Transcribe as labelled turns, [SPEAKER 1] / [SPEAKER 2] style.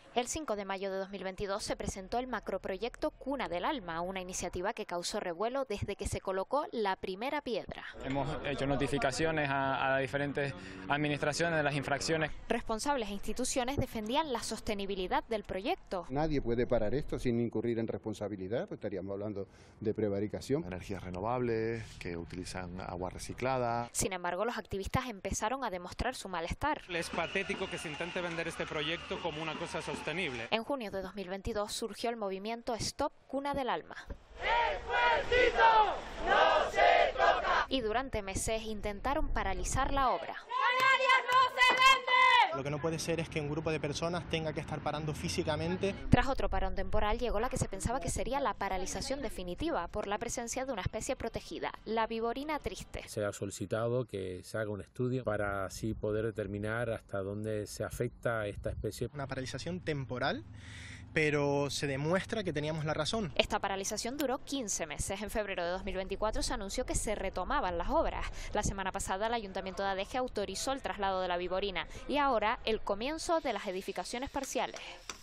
[SPEAKER 1] El 5 de mayo de 2022 se presentó el macroproyecto Cuna del Alma, una iniciativa que causó revuelo desde que se colocó la primera piedra.
[SPEAKER 2] Hemos hecho notificaciones a diferentes administraciones de las infracciones.
[SPEAKER 1] Responsables e instituciones defendían la sostenibilidad del proyecto.
[SPEAKER 3] Nadie puede parar esto sin incurrir en responsabilidad, pues estaríamos hablando de prevaricación.
[SPEAKER 4] Energías renovables, que utilizan agua reciclada.
[SPEAKER 1] Sin embargo, los activistas empezaron a demostrar su malestar.
[SPEAKER 5] Es patético que se intente vender este proyecto como una cosa sostenible.
[SPEAKER 1] En junio de 2022 surgió el movimiento Stop Cuna del Alma.
[SPEAKER 6] ¡El puertito no se toca!
[SPEAKER 1] Y durante meses intentaron paralizar la obra.
[SPEAKER 6] ¡Canarias no se vende!
[SPEAKER 7] Lo que no puede ser es que un grupo de personas tenga que estar parando físicamente.
[SPEAKER 1] Tras otro parón temporal llegó la que se pensaba que sería la paralización definitiva por la presencia de una especie protegida, la viborina triste.
[SPEAKER 8] Se ha solicitado que se haga un estudio para así poder determinar hasta dónde se afecta a esta especie.
[SPEAKER 7] Una paralización temporal, pero se demuestra que teníamos la razón.
[SPEAKER 1] Esta paralización duró 15 meses. En febrero de 2024 se anunció que se retomaban las obras. La semana pasada el Ayuntamiento de Adeje autorizó el traslado de la viborina y ahora el comienzo de las edificaciones parciales.